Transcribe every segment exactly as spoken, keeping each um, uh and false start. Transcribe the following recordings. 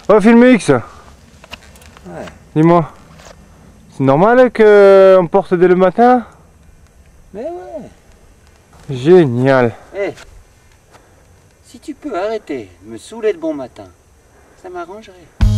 Oh, Filmix. Ouais. Dis-moi. C'est normal qu'on porte dès le matin? Mais ouais. Génial. Eh, hey, si tu peux arrêter de me saouler de bon matin, ça m'arrangerait.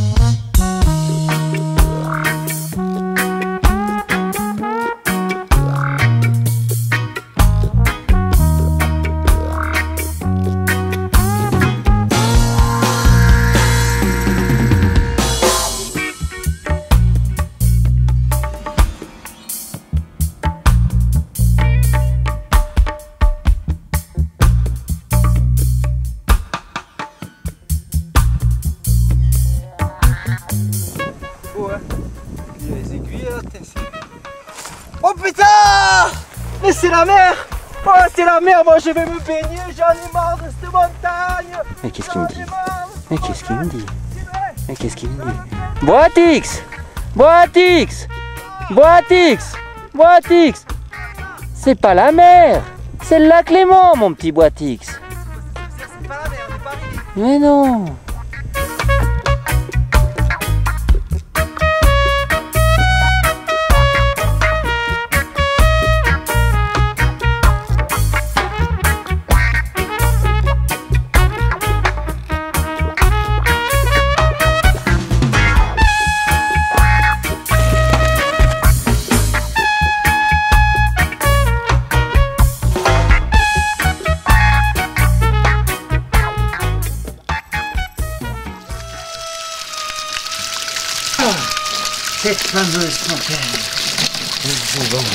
Oh putain! Mais c'est la mer! Oh c'est la mer, moi je vais me baigner, j'en ai marre de cette montagne! Mais qu'est-ce qu'il me dit? Mais qu'est-ce qu'il me dit? Mais qu'est-ce qu'il me dit? Boatix! Boatix! Boatix! Boatix! C'est pas la mer! C'est le lac Léman, mon petit Boatix! C'est pas la mer, on est pas arrivé! Mais non! Cette fameuse fontaine. C'est bon.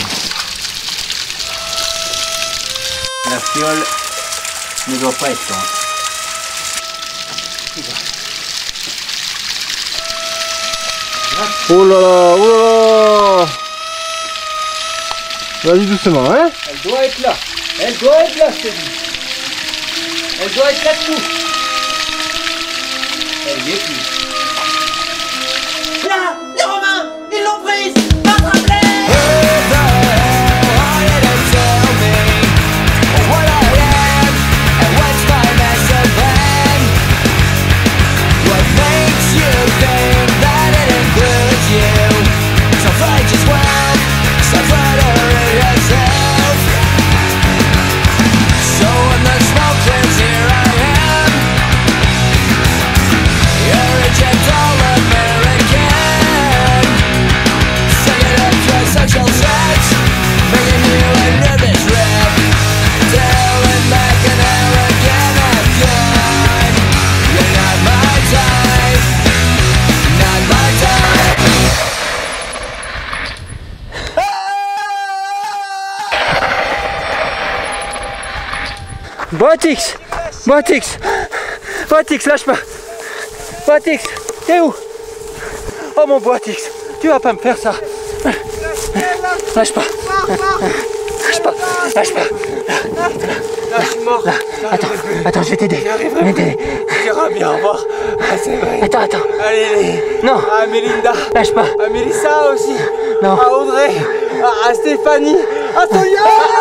La fiole ne doit pas être loin. Oh là là, oh là là. Vas-y doucement, hein? Elle doit être là. Elle doit être là, je te dis. Elle doit être là-dessous. Elle y est plus. Là, les Romains, ils l'ont prise. Attrape-les! Boatix! Boatix! Boatix, lâche pas! Boatix, t'es où? Oh mon Boatix, tu vas pas me faire ça! Lâche pas! Lâche pas! Lâche pas! Là, je suis mort. Là, attends, attends, je vais t'aider. Je vais t'aider. Tu iras bien mort. Ah, c'est vrai. Attends, attends. Allez, les... Non. À Mélinda. Lâche pas. À Mélissa aussi. Non. À Audrey. À, à Stéphanie. À Sonia.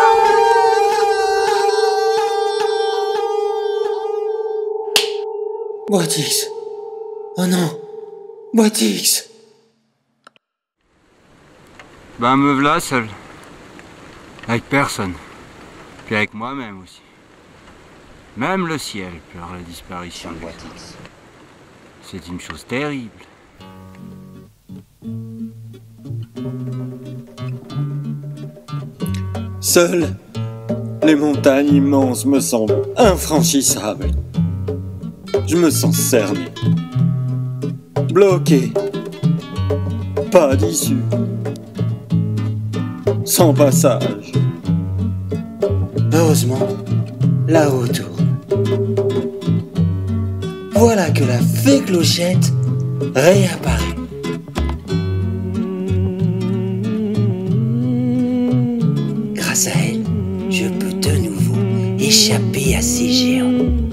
Boatix. Oh non. Boatix. Ben me voilà seul. Avec personne. Puis avec moi-même aussi. Même le ciel pleure la disparition de Boatix. C'est une chose terrible. Seules les montagnes immenses me semblent infranchissables. Je me sens cerné, bloqué, pas d'issue, sans passage. Heureusement, là-haut tourne. Voilà que la fée Clochette réapparaît. Grâce à elle, je peux de nouveau échapper à ces géants.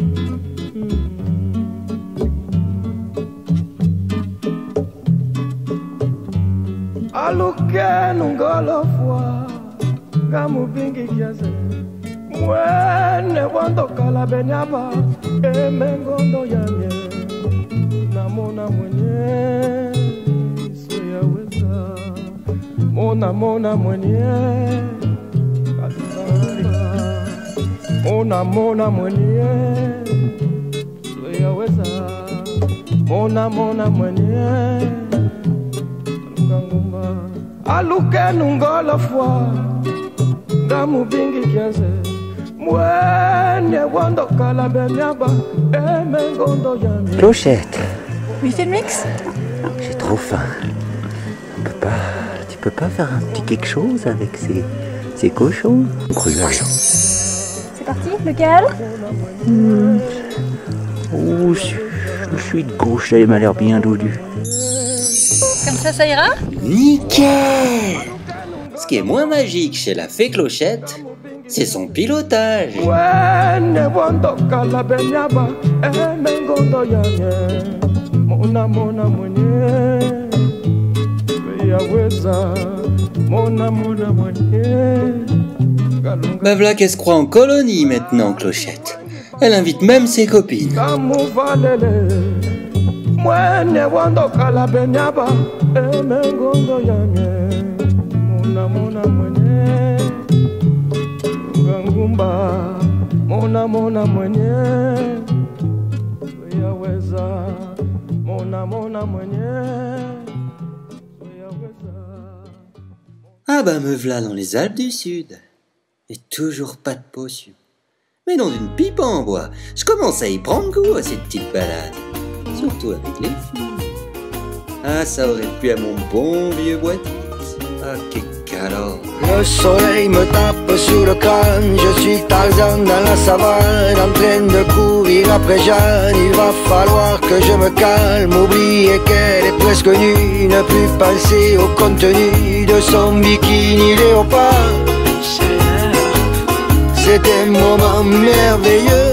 Alukenu ngolofwa ngamubingi kiaze mwene wandokala benyaba emengondo yamye namona Mona mona mwenye Mona mona mwenye Zoyaweza Mona mona mwenye Ngangumba Aluke nungola fwa Ngamu bingi kiaze Mwenye wando kala benyaba Eme gondo yami Clochette, Oui, fais le mix. j'ai trop faim. On peut pas, tu peux pas faire un petit quelque chose avec ces, ces cochons? Cruel. C'est parti, lequel? Mmh. Oh, je, je suis de gauche, là, il m'a l'air bien dodu. Comme ça, ça ira? Nickel! Ce qui est moins magique chez la fée Clochette, c'est son pilotage. Wene wando kala benyaba Eme gondo yami Mona mona mwenye Zoyaweza Mona mona mwenye Bah voilà qu'elle se croit en colonie maintenant, Clochette. Elle invite même ses copines. Kamu valele Mwenye wando kala benyaba Eme gondo yami Mona mona mwenye Ngangumba Mona mona mwenye Zoyaweza Mona mona mwenye Zoyaweza. Ah bah me v'là dans les Alpes du Sud. Et toujours pas de potion. Mais dans une pipe en bois, je commence à y prendre goût à cette petite balade. Surtout avec les filles. Ah, ça aurait plu à mon bon vieux boîtier. Ah, que calor. Le soleil me tape sur le crâne, je suis Tarzan dans la savane, en train de courir après Jeanne. Il va falloir que je me calme, oublier qu'elle est presque nue, ne plus penser au contenu de son bikini léopard. C'est un moment merveilleux.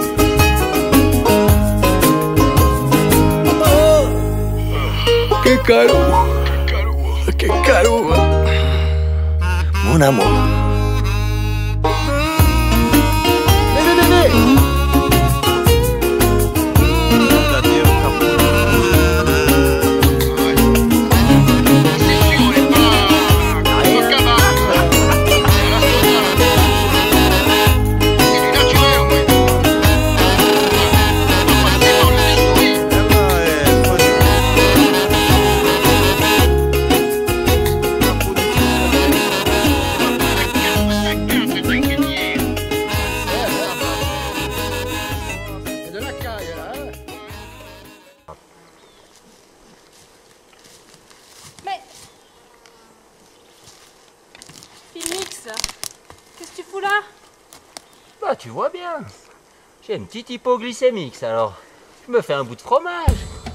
Oh, que calor, que calor. Mon amour. Mais... Phoenix, qu'est-ce que tu fous là? Bah tu vois bien, j'ai une petite hypoglycémique, alors je me fais un bout de fromage.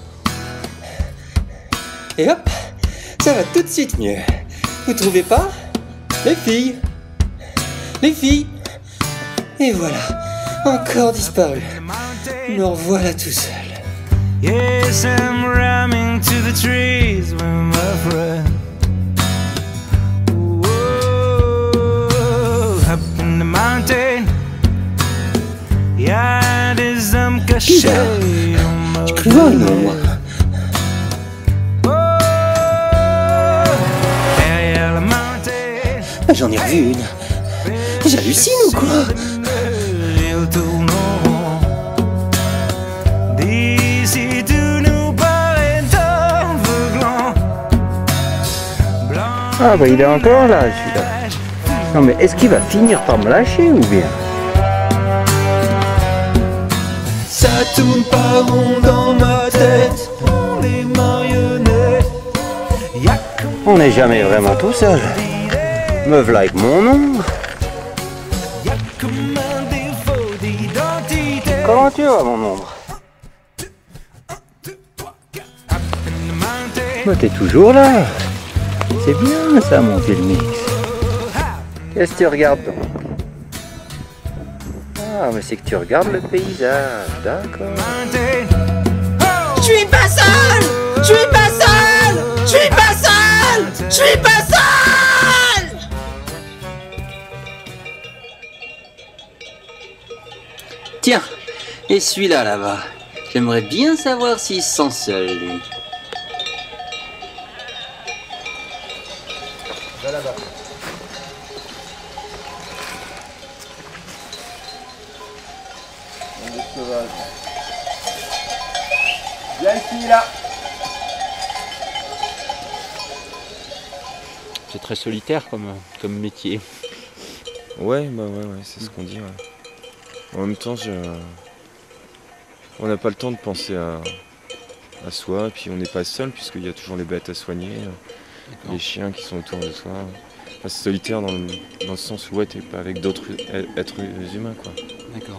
Et hop, ça va tout de suite mieux. Vous trouvez pas? Les filles, les filles. Et voilà, encore disparu. Me revoilà tout seul. Yes, I'm ramming to the trees with my friend. Whoa, up in the mountain. Yeah, there's some cachet on my Clown, moi. Ah, j'en ai revu une. J'hallucine ou quoi? Ah bah il est encore là celui-là. Non mais est-ce qu'il va finir par me lâcher ou bien? Ça tourne pas rond dans ma tête, les marionnettes. On n'est jamais vraiment tout seul. Me v'là avec mon ombre. Comment tu vas mon ombre? Bah t'es toujours là. C'est bien ça mon vieux mix. Qu'est-ce que tu regardes donc? Ah mais c'est que tu regardes le paysage, d'accord. Je suis pas seul, je suis pas seul, je suis pas seul, je suis pas seul. Tiens, et celui-là là-bas. J'aimerais bien savoir s'il se sent seul, lui. Viens ici, là. C'est très solitaire comme, comme métier. Ouais, bah ouais, ouais, c'est ce qu'on dit. Ouais. En même temps, je... on n'a pas le temps de penser à, à soi, et puis on n'est pas seul, puisqu'il y a toujours les bêtes à soigner, les chiens qui sont autour de soi. Enfin, c'est solitaire dans le, dans le sens où ouais, t'es pas avec d'autres êtres humains, quoi. D'accord.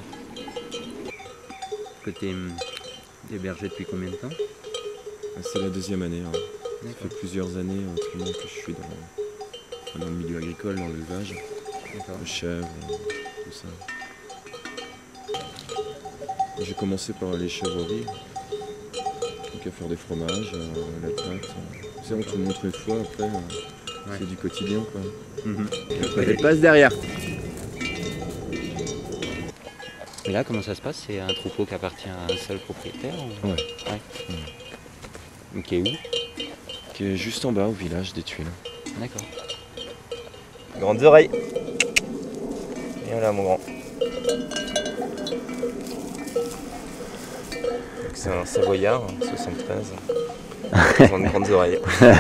Que t'es hébergé depuis combien de temps? C'est la deuxième année. Hein. Ça fait plusieurs années autrement que je suis dans, dans le milieu agricole, dans l'élevage. Le chèvre, tout ça. J'ai commencé par les chèvreries, donc à faire des fromages, euh, la pâte. Tu sais, on te montre une fois, après, euh, ouais. C'est du quotidien, quoi. Mm-hmm. Elle passe derrière. Et là, comment ça se passe? C'est un troupeau qui appartient à un seul propriétaire ou... Ouais. Ouais. Mmh. Qui est où? Qui est juste en bas, au village des Tuiles. D'accord. Grandes oreilles. Et voilà, mon grand. C'est un Savoyard, soixante-treize. Ils ont de grandes oreilles.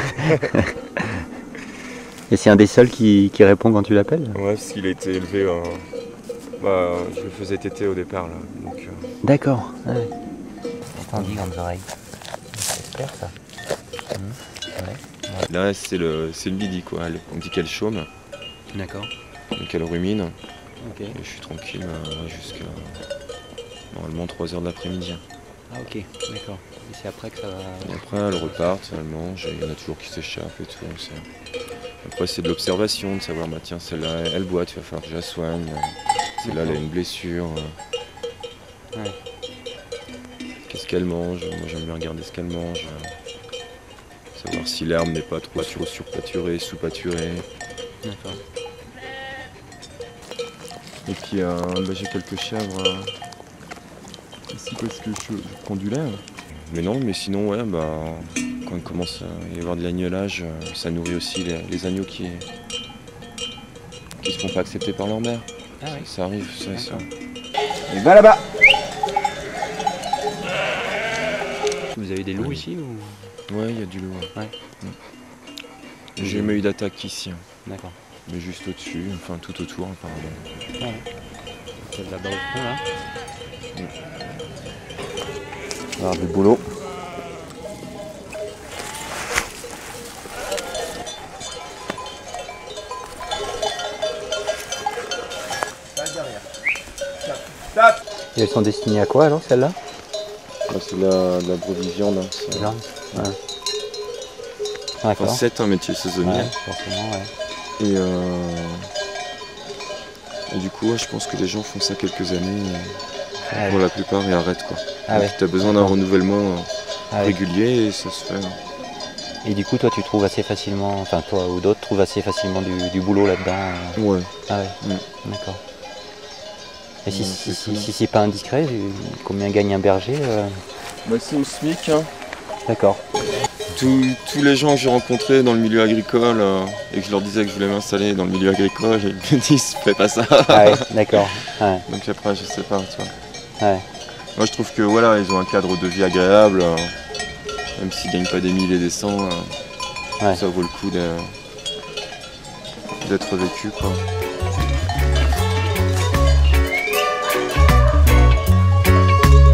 Et c'est un des seuls qui, qui répond quand tu l'appelles? Ouais, parce qu'il a été élevé... Euh... Bah, je le faisais téter au départ, là. Donc, euh... D'accord. Ouais. Qu'est-ce qu'on dit, grandes oreilles? J'espère ça. Mmh. Ouais. Ouais. Là, c'est le, c'est le midi, quoi. On dit qu'elle chôme. D'accord. Donc elle rumine. Ok. Et je suis tranquille euh, jusqu'à normalement trois heures de l'après-midi. Ah ok, d'accord. Et c'est après que ça va... Et après, elles repartent, elles mangent, et il y en a toujours qui s'échappent et tout. Après, c'est de l'observation, de savoir, bah tiens, celle-là, elle boit, tu vas falloir que je la soigne. Celle-là, elle a une blessure. Ouais. Qu'est-ce qu'elle mange? Moi, j'aime bien regarder ce qu'elle mange. Savoir si l'herbe n'est pas trop sur surpâturée, sous-pâturée. D'accord. Et puis, euh, bah, j'ai quelques chèvres euh, ici parce que je, je prends du lait. Mais non, mais sinon, ouais, bah, quand il commence à y avoir de l'agnelage, ça nourrit aussi les, les agneaux qui ne se font pas accepter par leur mère. Ah oui. Ça arrive, ça, ça. Et va là-bas. Vous avez des loups ici ou... Ouais, il y a du loup. Ouais. Ouais. J'ai jamais eu d'attaque ici. Hein. D'accord. Mais juste au-dessus, enfin tout autour apparemment. Ouais. C'est là-bas au fond là. Ouais. Alors du boulot. Et elles sont destinées à quoi alors celles-là? Ah, c'est de la, de la brebis viande. Hein, c'est... Viande. Ouais. Enfin, c'est un métier saisonnier. Ouais, forcément, ouais. Et, euh... et du coup, ouais, je pense que les gens font ça quelques années. Et... Ah, pour ouais. la plupart, et arrêtent quoi. Ah, ouais. Tu as besoin d'un renouvellement ah, régulier ouais. Et ça se fait. Et du coup, toi, tu trouves assez facilement, enfin toi ou d'autres trouvent assez facilement du, du boulot là-dedans? Ouais. Ah ouais, mm. D'accord. Et si, ouais, si, c'est si, si c'est pas indiscret, combien gagne un berger euh... Bah, c'est au SMIC. Hein. D'accord. Tous, tous les gens que j'ai rencontrés dans le milieu agricole euh, et que je leur disais que je voulais m'installer dans le milieu agricole, ils me disent fais pas ça. Ah ouais, d'accord. Ouais. Donc après, je sais pas, tu vois. Ouais. Moi, je trouve que voilà, ils ont un cadre de vie agréable, euh, même s'ils gagnent pas des mille et des cents, euh, ouais. Ça vaut le coup d'être vécu, quoi.